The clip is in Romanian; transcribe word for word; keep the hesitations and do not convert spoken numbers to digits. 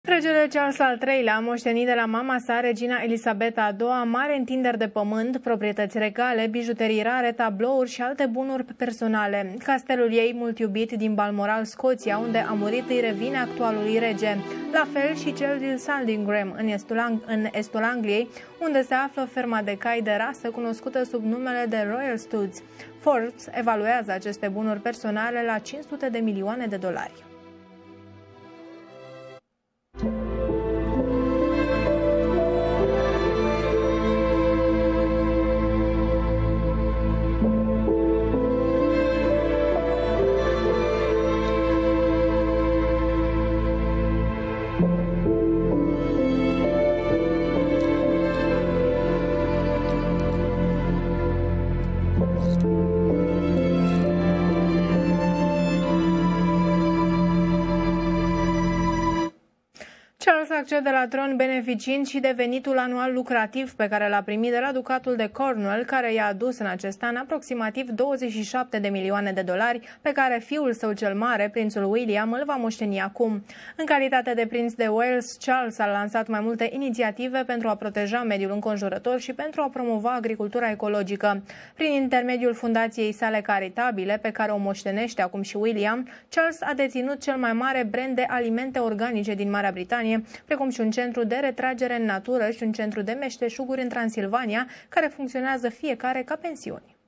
Regele Charles al treilea a moștenit de la mama sa, regina Elisabeta a doua, mare întinderi de pământ, proprietăți regale, bijuterii rare, tablouri și alte bunuri personale. Castelul ei, mult iubit din Balmoral, Scoția, unde a murit, îi revine actualului rege. La fel și cel din Sandringham, în estul, Ang în estul Angliei, unde se află ferma de cai de rasă cunoscută sub numele de Royal Studs. Forbes evaluează aceste bunuri personale la cinci sute de milioane de dolari. Charles accede la tron beneficiind și de venitul anual lucrativ pe care l-a primit de la Ducatul de Cornwall, care i-a adus în acest an aproximativ douăzeci și șapte de milioane de dolari, pe care fiul său cel mare, prințul William, îl va moșteni acum. În calitate de prinț de Wales, Charles a lansat mai multe inițiative pentru a proteja mediul înconjurător și pentru a promova agricultura ecologică. Prin intermediul fundației sale caritabile, pe care o moștenește acum și William, Charles a deținut cel mai mare brand de alimente organice din Marea Britanie, precum și un centru de retragere în natură și un centru de meșteșuguri în Transilvania, care funcționează fiecare ca pensiuni.